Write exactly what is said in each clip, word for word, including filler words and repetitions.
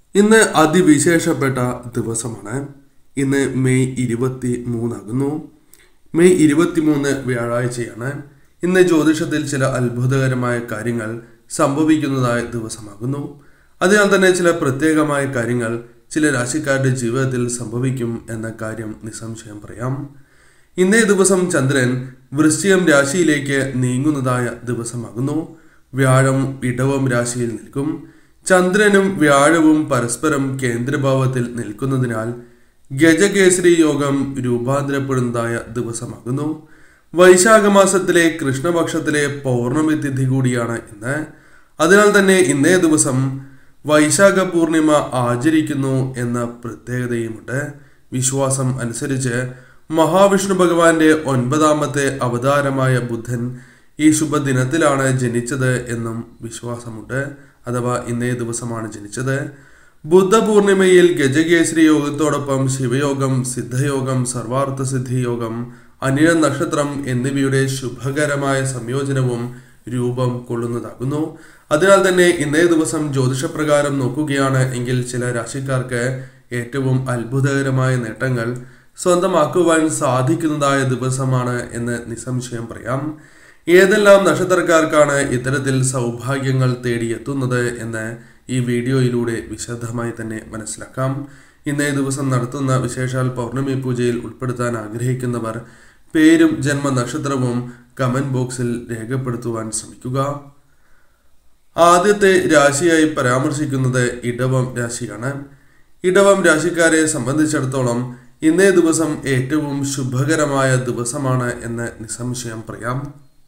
ഇന്ന് അതിവിശേഷപ്പെട്ട ദിവസമാണ്. ഇന്ന് മെയ് ഇരുപത്തി മൂന്നാകുന്നു. മെയ് ഇരുപത്തിമൂന്ന് വ്യാഴാഴ്ചയാണ്. ഇന്ന് ജ്യോതിഷത്തിൽ ചില അത്ഭുതകരമായ കാര്യങ്ങൾ സംഭവിക്കുന്നതായ ദിവസമാകുന്നു. അതിനാൽ തന്നെ ചില പ്രത്യേകമായ കാര്യങ്ങൾ ചില രാശിക്കാരുടെ ജീവിതത്തിൽ സംഭവിക്കും എന്ന കാര്യം നിസ്സംശയം പറയാം. ഇന്നേ ദിവസം ചന്ദ്രൻ വൃശ്ചികം രാശിയിലേക്ക് നീങ്ങുന്നതായ ദിവസമാകുന്നു. വ്യാഴം ഇടവം രാശിയിൽ നിൽക്കും. ചന്ദ്രനും വ്യാഴവും പരസ്പരം കേന്ദ്രഭാവത്തിൽ നിൽക്കുന്നതിനാൽ ഗജകേസരി യോഗം രൂപാന്തരപ്പെടുന്നതായ ദിവസമാകുന്നു. വൈശാഖ മാസത്തിലെ കൃഷ്ണപക്ഷത്തിലെ പൗർണമി തിഥി കൂടിയാണ് ഇന്ന്. അതിനാൽ തന്നെ ഇന്നേ ദിവസം വൈശാഖ പൂർണിമ ആചരിക്കുന്നു എന്ന പ്രത്യേകതയുമുണ്ട്. വിശ്വാസം അനുസരിച്ച് മഹാവിഷ്ണു ഭഗവാന്റെ ഒൻപതാമത്തെ അവതാരമായ ബുധൻ ഈ ശുഭദിനത്തിലാണ് ജനിച്ചത് എന്നും വിശ്വാസമുണ്ട്. അഥവാ ഇന്നേ ദിവസമാണ് ജനിച്ചത്. ബുദ്ധപൂർണിമയിൽ ഗജകേസരി യോഗത്തോടൊപ്പം ശിവയോഗം, സിദ്ധയോഗം, സർവാർത്ഥ സിദ്ധി യോഗം, അനിഴ നക്ഷത്രം എന്നിവയുടെ ശുഭകരമായ സംയോജനവും രൂപം കൊള്ളുന്നതാകുന്നു. അതിനാൽ തന്നെ ഇന്നേ ദിവസം ജ്യോതിഷപ്രകാരം നോക്കുകയാണ് എങ്കിൽ ചില രാശിക്കാർക്ക് ഏറ്റവും അത്ഭുതകരമായ നേട്ടങ്ങൾ സ്വന്തമാക്കുവാൻ സാധിക്കുന്നതായ ദിവസമാണ് എന്ന് നിസ്സംശയം പറയാം. ഏതെല്ലാം നക്ഷത്രക്കാർക്കാണ് ഇത്തരത്തിൽ സൗഭാഗ്യങ്ങൾ തേടിയെത്തുന്നത് എന്ന് ഈ വീഡിയോയിലൂടെ വിശദമായി തന്നെ മനസ്സിലാക്കാം. ഇന്നേ ദിവസം നടത്തുന്ന വിശേഷാൽ പൗർണമി പൂജയിൽ ഉൾപ്പെടുത്താൻ ആഗ്രഹിക്കുന്നവർ പേരും ജന്മനക്ഷത്രവും കമന്റ് ബോക്സിൽ രേഖപ്പെടുത്തുവാൻ ശ്രമിക്കുക. ആദ്യത്തെ രാശിയായി പരാമർശിക്കുന്നത് ഇടവം രാശിയാണ്. ഇടവം രാശിക്കാരെ സംബന്ധിച്ചിടത്തോളം ഇന്നേ ദിവസം ഏറ്റവും ശുഭകരമായ ദിവസമാണ് എന്ന് നിസ്സംശയം പറയാം.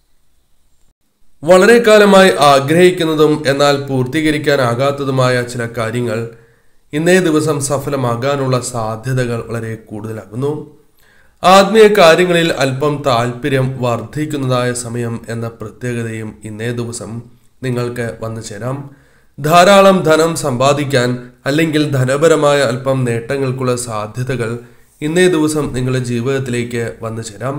വളരെ കാലമായി ആഗ്രഹിക്കുന്നതും എന്നാൽ പൂർത്തീകരിക്കാനാകാത്തതുമായ ചില കാര്യങ്ങൾ ഇന്നേ ദിവസം സഫലമാകാനുള്ള സാധ്യതകൾ വളരെ കൂടുതലാകുന്നു. ആത്മീയ കാര്യങ്ങളിൽ അല്പം താല്പര്യം വർദ്ധിക്കുന്നതായ സമയം എന്ന പ്രത്യേകതയും ഇന്നേ ദിവസം നിങ്ങൾക്ക് വന്നു ചേരാം. ധാരാളം ധനം സമ്പാദിക്കാൻ അല്ലെങ്കിൽ ധനപരമായ അല്പം നേട്ടങ്ങൾക്കുള്ള സാധ്യതകൾ ഇന്നേ ദിവസം നിങ്ങളുടെ ജീവിതത്തിലേക്ക് വന്നു ചേരാം.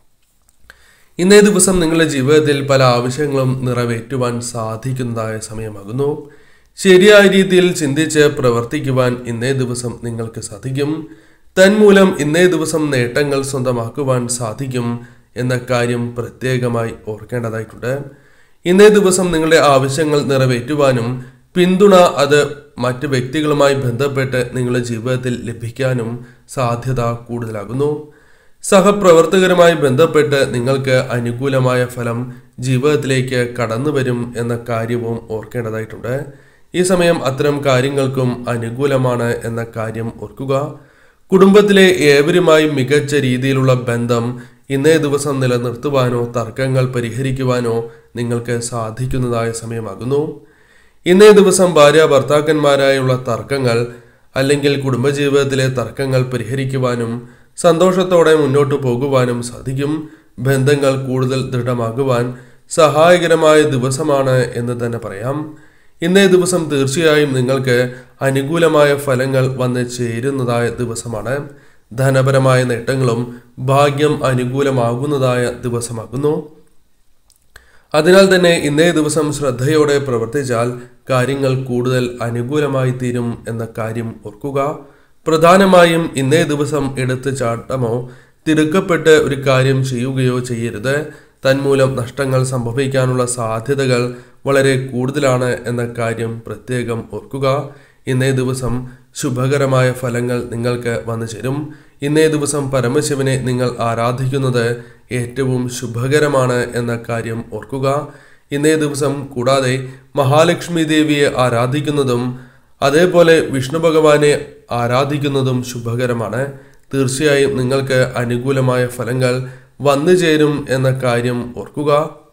ഇന്നേ ദിവസം നിങ്ങളുടെ ജീവിതത്തിൽ പല ആവശ്യങ്ങളും നിറവേറ്റുവാൻ സാധിക്കുന്നതായ സമയമാകുന്നു. ശരിയായ രീതിയിൽ ചിന്തിച്ച് പ്രവർത്തിക്കുവാൻ ഇന്നേ ദിവസം നിങ്ങൾക്ക് സാധിക്കും. തന്മൂലം ഇന്നേ ദിവസം നേട്ടങ്ങൾ സ്വന്തമാക്കുവാൻ സാധിക്കും എന്ന കാര്യം പ്രത്യേകമായി ഓർക്കേണ്ടതായിട്ടുണ്ട്. ഇന്നേ ദിവസം നിങ്ങളുടെ ആവശ്യങ്ങൾ നിറവേറ്റുവാനും പിന്തുണ അത് മറ്റ് വ്യക്തികളുമായി ബന്ധപ്പെട്ട് നിങ്ങളുടെ ജീവിതത്തിൽ ലഭിക്കാനും സാധ്യത കൂടുതലാകുന്നു. സഹപ്രവർത്തകരുമായി ബന്ധപ്പെട്ട് നിങ്ങൾക്ക് അനുകൂലമായ ഫലം ജീവിതത്തിലേക്ക് കടന്നു വരും എന്ന കാര്യവും ഓർക്കേണ്ടതായിട്ടുണ്ട്. ഈ സമയം അത്തരം കാര്യങ്ങൾക്കും അനുകൂലമാണ് എന്ന കാര്യം ഓർക്കുക. കുടുംബത്തിലെ ഏവരുമായി മികച്ച രീതിയിലുള്ള ബന്ധം ഇന്നേ ദിവസം നിലനിർത്തുവാനോ തർക്കങ്ങൾ പരിഹരിക്കുവാനോ നിങ്ങൾക്ക് സാധിക്കുന്നതായ സമയമാകുന്നു. ഇന്നേ ദിവസം ഭാര്യ ഭർത്താക്കന്മാരായുള്ള തർക്കങ്ങൾ അല്ലെങ്കിൽ കുടുംബജീവിതത്തിലെ തർക്കങ്ങൾ പരിഹരിക്കുവാനും സന്തോഷത്തോടെ മുന്നോട്ട് പോകുവാനും സാധിക്കും. ബന്ധങ്ങൾ കൂടുതൽ ദൃഢമാകുവാൻ സഹായകരമായ ദിവസമാണ് എന്ന് തന്നെ പറയാം. ഇന്നേ ദിവസം തീർച്ചയായും നിങ്ങൾക്ക് അനുകൂലമായ ഫലങ്ങൾ വന്ന് ചേരുന്നതായ ദിവസമാണ്. ധനപരമായ നേട്ടങ്ങളും ഭാഗ്യം അനുകൂലമാകുന്നതായ ദിവസമാകുന്നു. അതിനാൽ തന്നെ ഇന്നേ ദിവസം ശ്രദ്ധയോടെ പ്രവർത്തിച്ചാൽ കാര്യങ്ങൾ കൂടുതൽ അനുകൂലമായി തീരും എന്ന കാര്യം ഓർക്കുക. പ്രധാനമായും ഇന്നേ ദിവസം എടുത്ത് ചാട്ടമോ തിടുക്കപ്പെട്ട് ഒരു കാര്യം ചെയ്യുകയോ ചെയ്യരുത്. തന്മൂലം നഷ്ടങ്ങൾ സംഭവിക്കാനുള്ള സാധ്യതകൾ വളരെ കൂടുതലാണ് എന്ന കാര്യം പ്രത്യേകം ഓർക്കുക. ഇന്നേ ദിവസം ശുഭകരമായ ഫലങ്ങൾ നിങ്ങൾക്ക് വന്നു ചേരും. ഇന്നേ ദിവസം പരമശിവനെ നിങ്ങൾ ആരാധിക്കുന്നത് ഏറ്റവും ശുഭകരമാണ് എന്ന കാര്യം ഓർക്കുക. ഇന്നേ ദിവസം കൂടാതെ മഹാലക്ഷ്മി ദേവിയെ ആരാധിക്കുന്നതും അതേപോലെ വിഷ്ണു ഭഗവാനെ ആരാധിക്കുന്നതും ശുഭകരമാണ്. തീർച്ചയായും നിങ്ങൾക്ക് അനുകൂലമായ ഫലങ്ങൾ വന്നു ചേരും എന്ന കാര്യം ഓർക്കുക.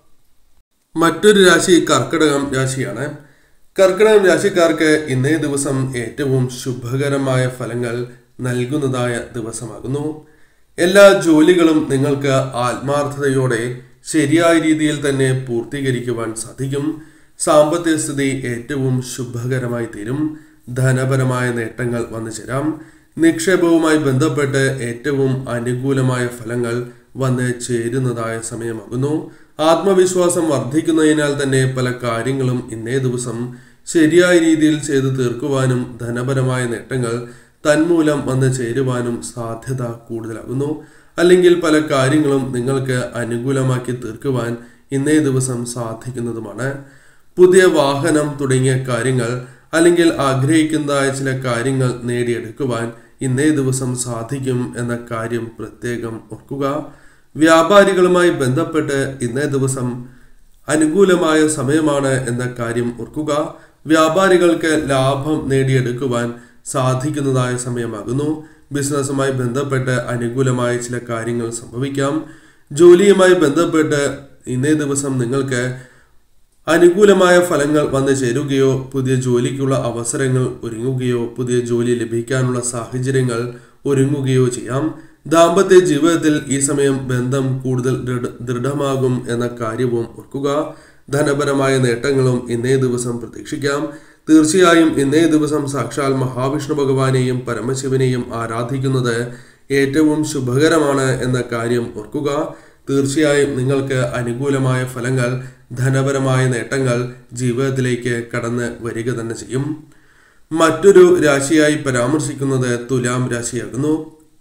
മറ്റൊരു രാശി കർക്കിടകം രാശിയാണ്. കർക്കിടകം രാശിക്കാർക്ക് ഇന്നേ ദിവസം ഏറ്റവും ശുഭകരമായ ഫലങ്ങൾ നൽകുന്നതായ ദിവസമാകുന്നു. എല്ലാ ജോലികളും നിങ്ങൾക്ക് ആത്മാർത്ഥതയോടെ ശരിയായ രീതിയിൽ തന്നെ പൂർത്തീകരിക്കുവാൻ സാധിക്കും. സാമ്പത്തിക സ്ഥിതി ഏറ്റവും ശുഭകരമായി തീരും. ധനപരമായ നേട്ടങ്ങൾ വന്നു ചേരാം. നിക്ഷേപവുമായി ബന്ധപ്പെട്ട് ഏറ്റവും അനുകൂലമായ ഫലങ്ങൾ വന്ന് ചേരുന്നതായ സമയമാകുന്നു. ആത്മവിശ്വാസം വർദ്ധിക്കുന്നതിനാൽ തന്നെ പല കാര്യങ്ങളും ഇന്നേ ദിവസം ശരിയായ രീതിയിൽ ചെയ്തു തീർക്കുവാനും ധനപരമായ നേട്ടങ്ങൾ തന്മൂലം വന്ന് ചേരുവാനും സാധ്യത കൂടുതലാകുന്നു. അല്ലെങ്കിൽ പല കാര്യങ്ങളും നിങ്ങൾക്ക് അനുകൂലമാക്കി തീർക്കുവാൻ ഇന്നേ ദിവസം സാധിക്കുന്നതുമാണ്. പുതിയ വാഹനം തുടങ്ങിയ കാര്യങ്ങൾ അല്ലെങ്കിൽ ആഗ്രഹിക്കുന്നതായ ചില കാര്യങ്ങൾ നേടിയെടുക്കുവാൻ ഇന്നേ ദിവസം സാധിക്കും എന്ന കാര്യം പ്രത്യേകം ഓർക്കുക. വ്യാപാരികളുമായി ബന്ധപ്പെട്ട് ഇന്നേ ദിവസം അനുകൂലമായ സമയമാണ് എന്ന കാര്യം ഓർക്കുക. വ്യാപാരികൾക്ക് ലാഭം നേടിയെടുക്കുവാൻ സാധിക്കുന്നതായ സമയമാകുന്നു. ബിസിനസ്സുമായി ബന്ധപ്പെട്ട് അനുകൂലമായ ചില കാര്യങ്ങൾ സംഭവിക്കാം. ജോലിയുമായി ബന്ധപ്പെട്ട് ഇന്നേ ദിവസം നിങ്ങൾക്ക് അനുകൂലമായ ഫലങ്ങൾ വന്നു ചേരുകയോ പുതിയ ജോലിക്കുള്ള അവസരങ്ങൾ ഒരുങ്ങുകയോ പുതിയ ജോലി ലഭിക്കാനുള്ള സാഹചര്യങ്ങൾ ഒരുങ്ങുകയോ ചെയ്യാം. ദാമ്പത്യ ജീവിതത്തിൽ ഈ സമയം ബന്ധം കൂടുതൽ ദൃഢമാകും എന്ന കാര്യവും ഓർക്കുക. ധനപരമായ നേട്ടങ്ങളും ഇന്നേ ദിവസം പ്രതീക്ഷിക്കാം. തീർച്ചയായും ഇന്നേ ദിവസം സാക്ഷാൽ മഹാവിഷ്ണു ഭഗവാനെയും പരമശിവനെയും ആരാധിക്കുന്നത് ഏറ്റവും ശുഭകരമാണ് എന്ന കാര്യം ഓർക്കുക. തീർച്ചയായും നിങ്ങൾക്ക് അനുകൂലമായ ഫലങ്ങൾ, ധനപരമായ നേട്ടങ്ങൾ ജീവിതത്തിലേക്ക് കടന്ന് വരിക തന്നെ ചെയ്യും. മറ്റൊരു രാശിയായി പരാമർശിക്കുന്നത് തുലാം രാശിയാകുന്നു.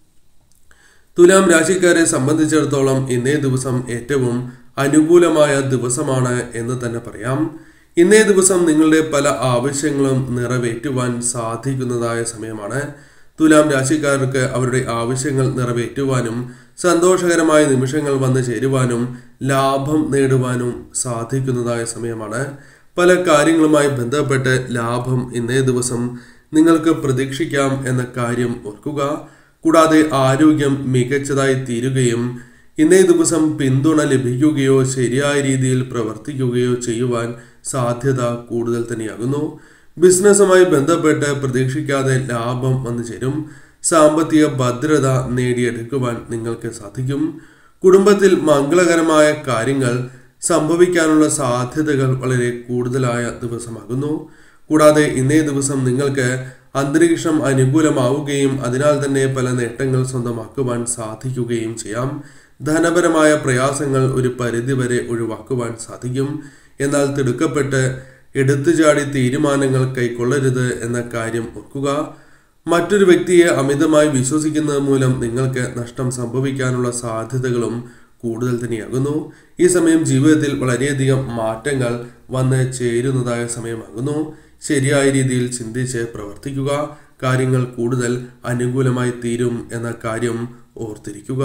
തുലാം രാശിക്കാരെ സംബന്ധിച്ചിടത്തോളം ഇന്നേ ദിവസം ഏറ്റവും അനുകൂലമായ ദിവസമാണ് എന്ന് തന്നെ പറയാം. ഇന്നേ ദിവസം നിങ്ങളുടെ പല ആവശ്യങ്ങളും നിറവേറ്റുവാൻ സാധിക്കുന്നതായ സമയമാണ്. തുലാം രാശിക്കാർക്ക് അവരുടെ ആവശ്യങ്ങൾ നിറവേറ്റുവാനും സന്തോഷകരമായ നിമിഷങ്ങൾ വന്നു ചേരുവാനും ലാഭം നേടുവാനും സാധിക്കുന്നതായ സമയമാണ്. പല കാര്യങ്ങളുമായി ബന്ധപ്പെട്ട് ലാഭം ഇന്നേ ദിവസം നിങ്ങൾക്ക് പ്രതീക്ഷിക്കാം എന്ന കാര്യം ഓർക്കുക. കൂടാതെ ആരോഗ്യം മികച്ചതായി തീരുകയും ഇന്നേ ദിവസം പിന്തുണ ലഭിക്കുകയോ ശരിയായ രീതിയിൽ പ്രവർത്തിക്കുകയോ ചെയ്യുവാൻ സാധ്യത കൂടുതൽ തന്നെയാകുന്നു. ബിസിനസ്സുമായി ബന്ധപ്പെട്ട് പ്രതീക്ഷിക്കാതെ ലാഭം വന്നു ചേരും. സാമ്പത്തിക ഭദ്രത നേടിയെടുക്കുവാൻ നിങ്ങൾക്ക് സാധിക്കും. കുടുംബത്തിൽ മംഗളകരമായ കാര്യങ്ങൾ സംഭവിക്കാനുള്ള സാധ്യതകൾ വളരെ കൂടുതലായ ദിവസമാകുന്നു. കൂടാതെ ഇന്നേ ദിവസം നിങ്ങൾക്ക് അന്തരീക്ഷം അനുകൂലമാവുകയും അതിനാൽ തന്നെ പല നേട്ടങ്ങൾ സ്വന്തമാക്കുവാൻ സാധിക്കുകയും ചെയ്യാം. ധനപരമായ പ്രയാസങ്ങൾ ഒരു പരിധിവരെ ഒഴിവാക്കുവാൻ സാധിക്കും. എന്നാൽ തിടുക്കപ്പെട്ട് എടുത്തുചാടി തീരുമാനങ്ങൾ കൈക്കൊള്ളരുത് എന്ന കാര്യം ഓർക്കുക. മറ്റൊരു വ്യക്തിയെ അമിതമായി വിശ്വസിക്കുന്നത് മൂലം നിങ്ങൾക്ക് നഷ്ടം സംഭവിക്കാനുള്ള സാധ്യതകളും കൂടുതൽ തന്നെയാകുന്നു. ഈ സമയം ജീവിതത്തിൽ വളരെയധികം മാറ്റങ്ങൾ വന്ന് ചേരുന്നതായ സമയമാകുന്നു. ശരിയായ രീതിയിൽ ചിന്തിച്ച് പ്രവർത്തിക്കുക. കാര്യങ്ങൾ കൂടുതൽ അനുകൂലമായി തീരും എന്ന കാര്യം ഓർത്തിരിക്കുക.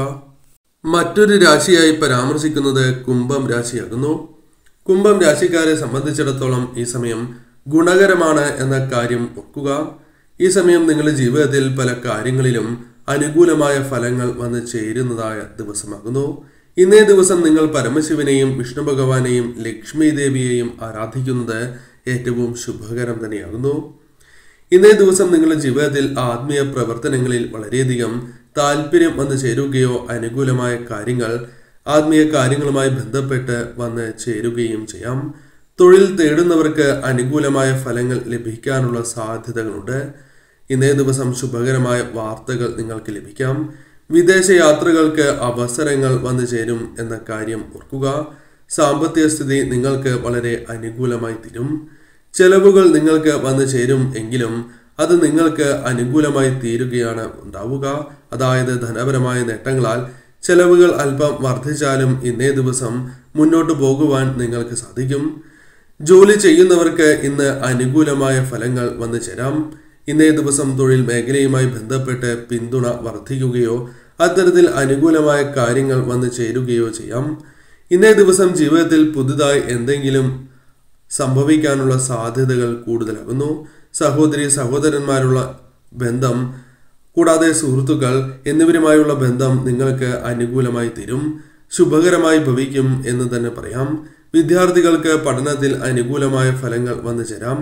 മറ്റൊരു രാശിയായി പരാമർശിക്കുന്നത് കുംഭം രാശിയാകുന്നു. കുംഭം രാശിക്കാരെ സംബന്ധിച്ചിടത്തോളം ഈ സമയം ഗുണകരമാണ് എന്ന കാര്യം ഓർക്കുക. ഈ സമയം നിങ്ങളുടെ ജീവിതത്തിൽ പല കാര്യങ്ങളിലും അനുകൂലമായ ഫലങ്ങൾ വന്ന് ചേരുന്നതായ ദിവസമാകുന്നു. ഇന്നേ ദിവസം നിങ്ങൾ പരമശിവനെയും വിഷ്ണു ഭഗവാനെയും ലക്ഷ്മി ദേവിയെയും ആരാധിക്കുന്നത് ഏറ്റവും ശുഭകരം തന്നെയാകുന്നു. ഇന്നേ ദിവസം നിങ്ങളുടെ ജീവിതത്തിൽ ആത്മീയ പ്രവർത്തനങ്ങളിൽ വളരെയധികം താല്പര്യം വന്നു ചേരുകയോ അനുകൂലമായ കാര്യങ്ങൾ ആത്മീയ കാര്യങ്ങളുമായി ബന്ധപ്പെട്ട് വന്ന് ചേരുകയും ചെയ്യാം. തൊഴിൽ തേടുന്നവർക്ക് അനുകൂലമായ ഫലങ്ങൾ ലഭിക്കാനുള്ള സാധ്യതകളുണ്ട്. ഇന്നേ ദിവസം ശുഭകരമായ വാർത്തകൾ നിങ്ങൾക്ക് ലഭിക്കാം. വിദേശ യാത്രകൾക്ക് അവസരങ്ങൾ വന്നു ചേരും എന്ന കാര്യം ഓർക്കുക. സാമ്പത്തിക സ്ഥിതി നിങ്ങൾക്ക് വളരെ അനുകൂലമായി തീരും. ചെലവുകൾ നിങ്ങൾക്ക് വന്നു ചേരും എങ്കിലും അത് നിങ്ങൾക്ക് അനുകൂലമായി തീരുകയാണ് ഉണ്ടാവുക. അതായത് ധനപരമായ നേട്ടങ്ങളാൽ ചെലവുകൾ അല്പം വർദ്ധിച്ചാലും ഇന്നേ ദിവസം മുന്നോട്ട് പോകുവാൻ നിങ്ങൾക്ക് സാധിക്കും. ജോലി ചെയ്യുന്നവർക്ക് ഇന്ന് അനുകൂലമായ ഫലങ്ങൾ വന്നു ചേരാം. ഇന്നേ ദിവസം തൊഴിൽ മേഖലയുമായി ബന്ധപ്പെട്ട് പിന്തുണ വർദ്ധിക്കുകയോ അത്തരത്തിൽ അനുകൂലമായ കാര്യങ്ങൾ വന്നു ചേരുകയോ ചെയ്യാം. ഇന്നേ ദിവസം ജീവിതത്തിൽ പുതുതായി എന്തെങ്കിലും സംഭവിക്കാനുള്ള സാധ്യതകൾ കൂടുതലാകുന്നു. സഹോദരി സഹോദരന്മാരുള്ള ബന്ധം കൂടാതെ സുഹൃത്തുക്കൾ എന്നിവരുമായുള്ള ബന്ധം നിങ്ങൾക്ക് അനുകൂലമായി തീരും. ശുഭകരമായി ഭവിക്കും എന്ന് തന്നെ പറയാം. വിദ്യാർത്ഥികൾക്ക് പഠനത്തിൽ അനുകൂലമായ ഫലങ്ങൾ വന്നു ചേരാം.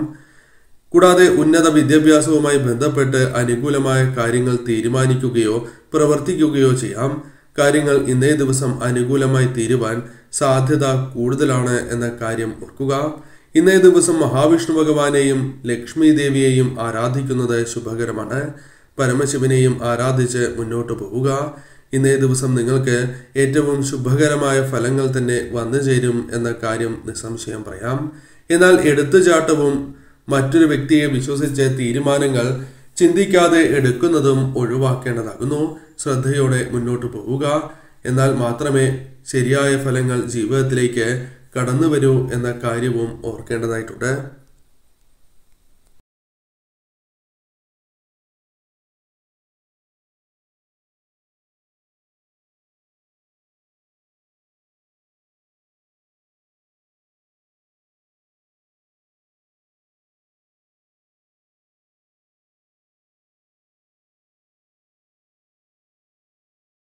കൂടാതെ ഉന്നത വിദ്യാഭ്യാസവുമായി ബന്ധപ്പെട്ട് അനുകൂലമായ കാര്യങ്ങൾ തീരുമാനിക്കുകയോ പ്രവർത്തിക്കുകയോ ചെയ്യാം. കാര്യങ്ങൾ ഇന്നേ ദിവസം അനുകൂലമായി തീരുവാൻ സാധ്യത കൂടുതലാണ് എന്ന കാര്യം ഓർക്കുക. ഇന്നേ ദിവസം മഹാവിഷ്ണു ഭഗവാനെയും ലക്ഷ്മി ദേവിയെയും ആരാധിക്കുന്നത് ശുഭകരമാണ്. പരമശിവനെയും ആരാധിച്ച് മുന്നോട്ട് പോവുക. ഇന്നേ ദിവസം നിങ്ങൾക്ക് ഏറ്റവും ശുഭകരമായ ഫലങ്ങൾ തന്നെ വന്നു ചേരും എന്ന കാര്യം നിസ്സംശയം പറയാം. എന്നാൽ എടുത്തുചാട്ടവും മറ്റൊരു വ്യക്തിയെ വിശ്വസിച്ച് തീരുമാനങ്ങൾ ചിന്തിക്കാതെ എടുക്കുന്നതും ഒഴിവാക്കേണ്ടതാകുന്നു. ശ്രദ്ധയോടെ മുന്നോട്ട് പോവുക, എന്നാൽ മാത്രമേ ശരിയായ ഫലങ്ങൾ ജീവിതത്തിലേക്ക് കടന്നു വരൂ എന്ന കാര്യവും ഓർക്കേണ്ടതായിട്ടുണ്ട്.